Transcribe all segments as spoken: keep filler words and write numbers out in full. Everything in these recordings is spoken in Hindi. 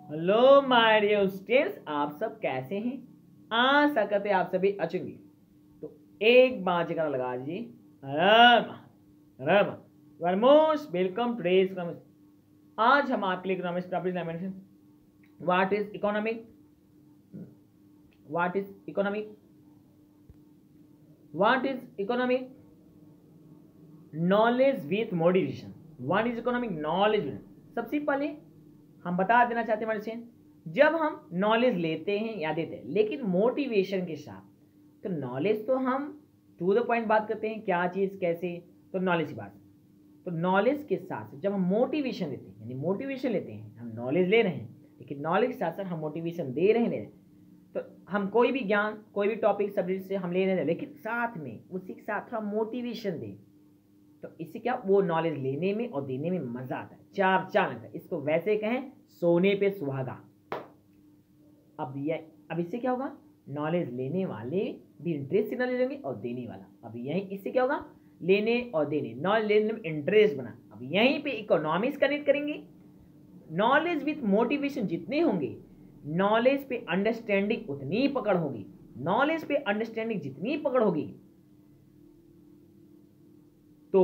हेलो माय डियर स्टूडेंट्स, आप सब कैसे हैं? आशा करते हैं आप सभी अच्छे होंगे। तो एक बार जगह लगा दीजिए। Ram Ram most welcome today's economics. आज हम आपके लिए economics topic dimension what is economic what is economic what is economic knowledge with motivation. What is economic knowledge. सबसे पहले हम बता देना चाहते हैं हमारे से, जब हम नॉलेज लेते हैं या देते हैं लेकिन मोटिवेशन के साथ, तो नॉलेज तो हम टू द पॉइंट बात करते हैं, क्या चीज़ कैसे, तो नॉलेज की बात। तो नॉलेज के साथ जब हम मोटिवेशन लेते हैं, यानी मोटिवेशन लेते हैं, हम नॉलेज ले रहे हैं लेकिन नॉलेज के साथ साथ हम मोटिवेशन दे रहे हैं ले रहे हैं। तो हम कोई भी ज्ञान कोई भी टॉपिक सब्जेक्ट से हम ले रहे हैं लेकिन साथ में उसी के साथ हम मोटिवेशन दें, तो इससे क्या वो नॉलेज लेने में और देने में मजा आता है, चार चांद आता है। इसको वैसे कहें सोने पे सुहागा। अब ये अब इससे क्या होगा, नॉलेज लेने वाले भी इंटरेस्ट से नॉलेज लेंगे और देने वाला। अब यही इससे क्या होगा, लेने और देने, नॉलेज लेने में इंटरेस्ट बना। अब यहीं पे इकोनॉमिक्स कनेक्ट करेंगे। नॉलेज विथ मोटिवेशन जितने होंगे, नॉलेज पे अंडरस्टैंडिंग उतनी ही पकड़ होगी। नॉलेज पे अंडरस्टैंडिंग जितनी पकड़ होगी तो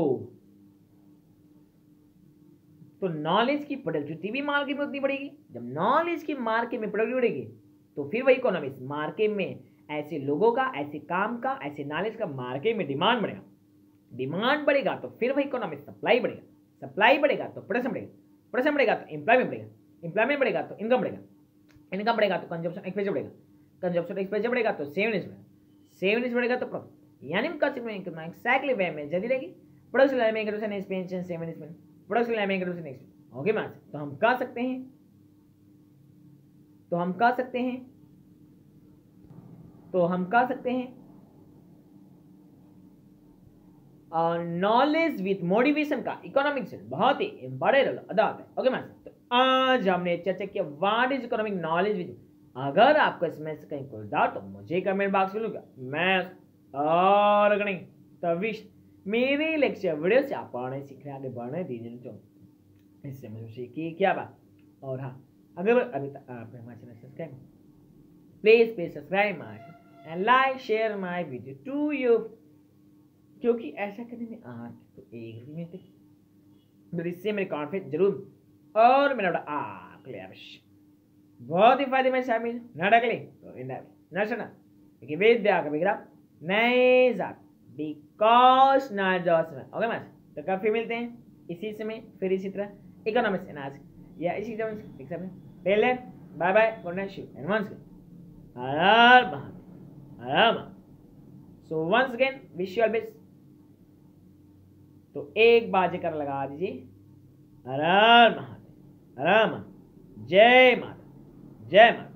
तो नॉलेज की प्रोडक्टिविटी भी मार्केट में उतनी बढ़ेगी। जब नॉलेज की मार्केट में प्रोडक्टिविटी बढ़ेगी तो फिर वही इकोनॉमिक्स मार्केट में ऐसे लोगों का, ऐसे काम का, ऐसे नॉलेज का मार्केट में डिमांड बढ़ेगा। डिमांड बढ़ेगा तो फिर वही इकोनॉमिक्स सप्लाई बढ़ेगा। सप्लाई बढ़ेगा तो प्रोडक्शन बढ़ेगा। प्रोडक्शन बढ़ेगा तो एम्प्लॉयमेंट बढ़ेगा। एम्प्लॉयमेंट बढ़ेगा तो इनकम बढ़ेगा। इनकम बढ़ेगा तो कंजप्शन एक्सपेंडिचर बढ़ेगा। कंजप्शन एक्सपेंडिचर बढ़ेगा तो सेविंग्स बढ़ेगा। सेविंग्स बढ़ेगा तो प्रॉफिट, यानी एक्जैक्टली वे में जल्दी रहेगी। प्रोडक्शन लाइन में एक्सपेंशन सेविंग्स में प्रोडक्शन लाइन में एक्सपेंशन। ओके मैच, तो हम कह सकते हैं तो हम कह सकते हैं तो हम कह सकते हैं नॉलेज विथ मोटिवेशन का इकोनॉमिक्स बहुत ही इंपॉर्टेंट रोल अदा होता है। ओके मैच, तो आज हमने चर्चा किया what is economic knowledge with. अगर आपको इसमें से कहीं कोई डाउट तो मुझे कमेंट बॉक्स में लूंगा मैं और अगर नहीं तो विश मेरे लेक्चर वीडियो से आप पढ़ने सीखने आगे बढ़ने दीजिए तो इससे मुझे सीखिए क्या बात। और हाँ, अगर अभी तक आपने हमारे channel subscribe please please subscribe my and like share my video to you, क्योंकि ऐसा करने में आपको एक रुपये मिलते तो इससे मेरे कॉन्फिडेंस जरूर और मेरा क्लियर बहुत ही फायदेमंद शामिल न डकले तो न सुना क्योंकि विद्या का विग्रह नए जात बिकॉज ना जॉस में। ओके मैच, तो कब फिर मिलते हैं इसी समय फिर इसी तरह इकोनॉमिक्स एंड आज या इसी एग्जाम में। पहले bye bye, good night, Shiv and once हर Mahadev. So once again wish you all best. तो एक बार जकर लगा दीजिए। हर महादेव, हर महादेव, जय माता, जय माता।